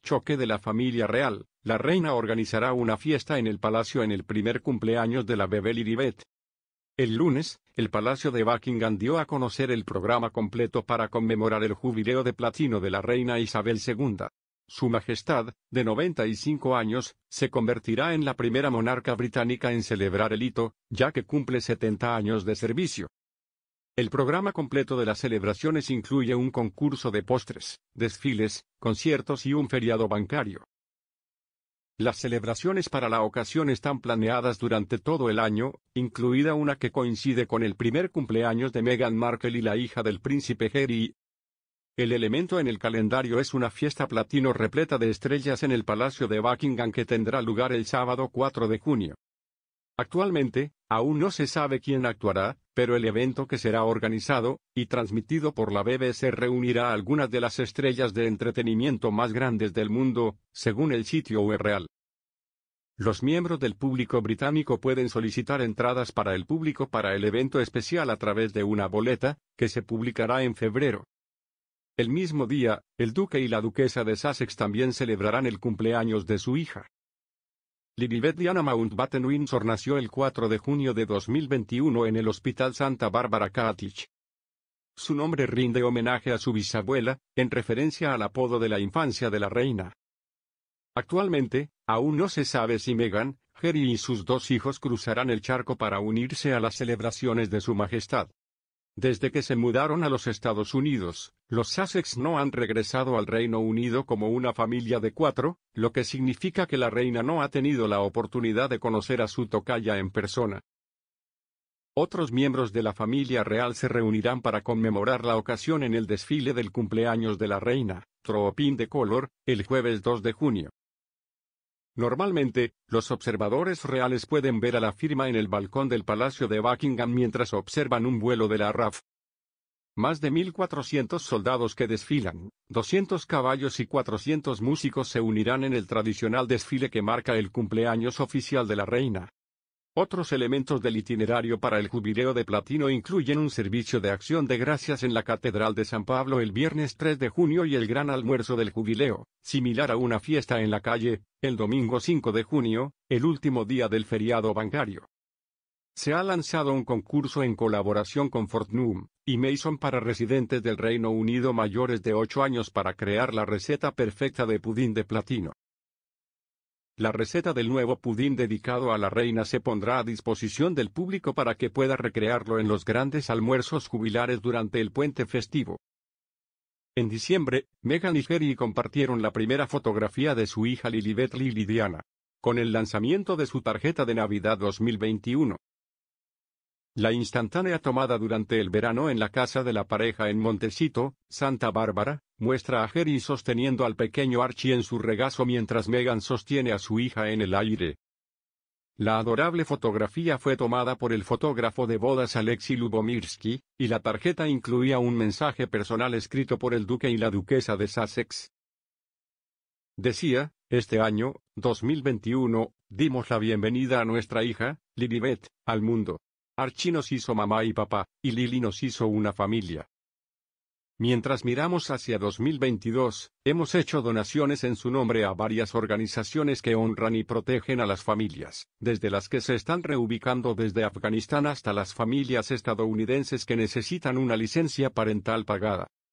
choque de la familia real, la reina organizará una fiesta en el palacio en el primer cumpleaños de la bebé Lilibet. El lunes, el Palacio de Buckingham dio a conocer el programa completo para conmemorar el jubileo de platino de la reina Isabel II. Su Majestad, de 95 años, se convertirá en la primera monarca británica en celebrar el hito, ya que cumple 70 años de servicio. El programa completo de las celebraciones incluye un concurso de postres, desfiles, conciertos y un feriado bancario. Las celebraciones para la ocasión están planeadas durante todo el año, incluida una que coincide con el primer cumpleaños de Meghan Markle y la hija del príncipe Harry. El elemento en el calendario es una fiesta platino repleta de estrellas en el Palacio de Buckingham que tendrá lugar el sábado 4 de junio. Actualmente, aún no se sabe quién actuará, pero el evento que será organizado y transmitido por la BBC reunirá a algunas de las estrellas de entretenimiento más grandes del mundo, según el sitio URL. Los miembros del público británico pueden solicitar entradas para el público para el evento especial a través de una boleta, que se publicará en febrero. El mismo día, el duque y la duquesa de Sussex también celebrarán el cumpleaños de su hija. Lilibet Diana Mountbatten Windsor nació el 4 de junio de 2021 en el Hospital Santa Barbara Cottage. Su nombre rinde homenaje a su bisabuela, en referencia al apodo de la infancia de la reina. Actualmente, aún no se sabe si Meghan, Harry y sus dos hijos cruzarán el charco para unirse a las celebraciones de su majestad. Desde que se mudaron a los Estados Unidos, los Sussex no han regresado al Reino Unido como una familia de 4, lo que significa que la reina no ha tenido la oportunidad de conocer a su tocaya en persona. Otros miembros de la familia real se reunirán para conmemorar la ocasión en el desfile del cumpleaños de la reina, Trooping the Colour, el jueves 2 de junio. Normalmente, los observadores reales pueden ver a la firma en el balcón del Palacio de Buckingham mientras observan un vuelo de la RAF. Más de 1.400 soldados que desfilan, 200 caballos y 400 músicos se unirán en el tradicional desfile que marca el cumpleaños oficial de la reina. Otros elementos del itinerario para el jubileo de platino incluyen un servicio de acción de gracias en la Catedral de San Pablo el viernes 3 de junio y el gran almuerzo del jubileo, similar a una fiesta en la calle, el domingo 5 de junio, el último día del feriado bancario. Se ha lanzado un concurso en colaboración con Fortnum y Mason para residentes del Reino Unido mayores de 8 años para crear la receta perfecta de pudín de platino. La receta del nuevo pudín dedicado a la reina se pondrá a disposición del público para que pueda recrearlo en los grandes almuerzos jubilares durante el puente festivo. En diciembre, Meghan y Harry compartieron la primera fotografía de su hija Lilibet Lily Diana, con el lanzamiento de su tarjeta de Navidad 2021. La instantánea tomada durante el verano en la casa de la pareja en Montecito, Santa Bárbara, muestra a Harry sosteniendo al pequeño Archie en su regazo mientras Meghan sostiene a su hija en el aire. La adorable fotografía fue tomada por el fotógrafo de bodas Alexei Lubomirsky, y la tarjeta incluía un mensaje personal escrito por el duque y la duquesa de Sussex. Decía, este año, 2021, dimos la bienvenida a nuestra hija, Lilibet, al mundo. Archie nos hizo mamá y papá, y Lily nos hizo una familia. Mientras miramos hacia 2022, hemos hecho donaciones en su nombre a varias organizaciones que honran y protegen a las familias, desde las que se están reubicando desde Afganistán hasta las familias estadounidenses que necesitan una licencia parental pagada.